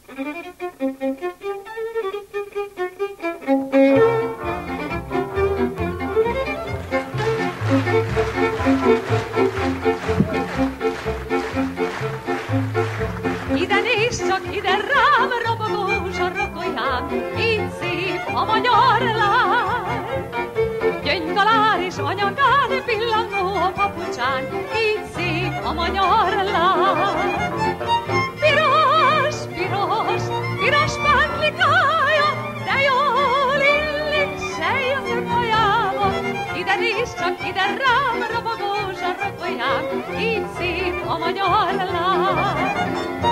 Ide nézd csak, ide rám, robogó zsarrokolyám, így szép a magyar lány. Gyöngytalán és anyagán, pillangó a papucsán, így szép a magyar lány. Piros, piros, piros pántlikája, de jól illik sejjező kajába. Ide nézd csak, ide rám, robogó zsarrokolyám, így szép a magyar lány.